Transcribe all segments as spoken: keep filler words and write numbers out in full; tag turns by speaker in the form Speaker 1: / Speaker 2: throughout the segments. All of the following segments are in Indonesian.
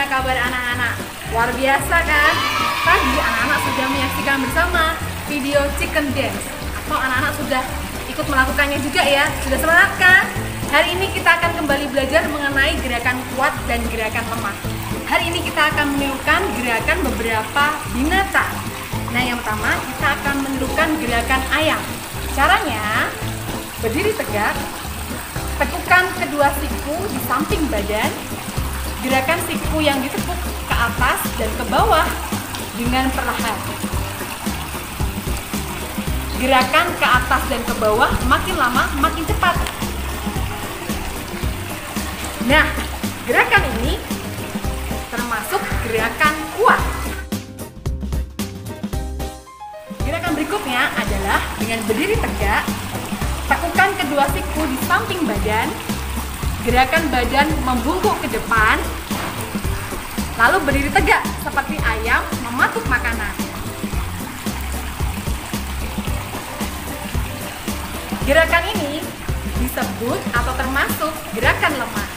Speaker 1: Bagaimana kabar anak-anak? Luar biasa kan? Tadi anak-anak sudah menyaksikan bersama video chicken dance. Atau anak-anak sudah ikut melakukannya juga ya? Sudah semangat kan? Hari ini kita akan kembali belajar mengenai gerakan kuat dan gerakan lemah. Hari ini kita akan menirukan gerakan beberapa binatang. Nah, yang pertama kita akan menirukan gerakan ayam. Caranya, berdiri tegak, tekukan kedua siku di samping badan, gerakan siku yang ditekuk ke atas dan ke bawah dengan perlahan. Gerakan ke atas dan ke bawah makin lama makin cepat. Nah, gerakan ini termasuk gerakan kuat. Gerakan berikutnya adalah dengan berdiri tegak, tekukan kedua siku di samping badan, gerakan badan membungkuk ke depan, lalu berdiri tegak seperti ayam mematuk makanan. Gerakan ini disebut atau termasuk gerakan lemah.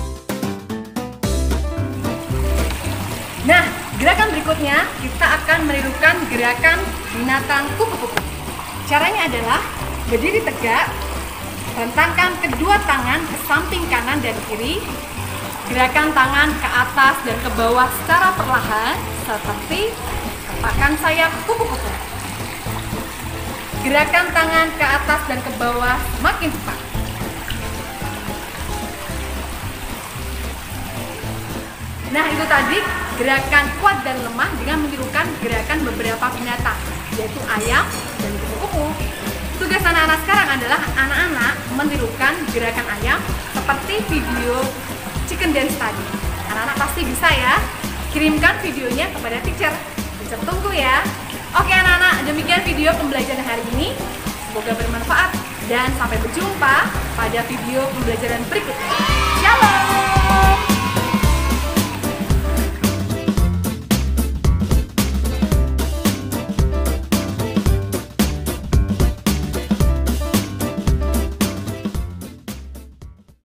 Speaker 1: Nah, gerakan berikutnya kita akan menirukan gerakan binatang kupu-kupu. Caranya adalah berdiri tegak, bentangkan kedua tangan ke samping kanan dan kiri, gerakan tangan ke atas dan ke bawah secara perlahan seperti gerakan sayap kupu-kupu. Gerakan tangan ke atas dan ke bawah makin cepat. Nah, itu tadi gerakan kuat dan lemah dengan menirukan gerakan beberapa binatang, yaitu ayam dan kupu-kupu. Tugas anak-anak sekarang adalah anak-anak menirukan gerakan ayam seperti video chicken dance tadi. Anak-anak pasti bisa ya. Kirimkan videonya kepada teacher. Teacher tunggu ya. Oke anak-anak, demikian video pembelajaran hari ini. Semoga bermanfaat dan sampai berjumpa pada video pembelajaran berikutnya. Shalom!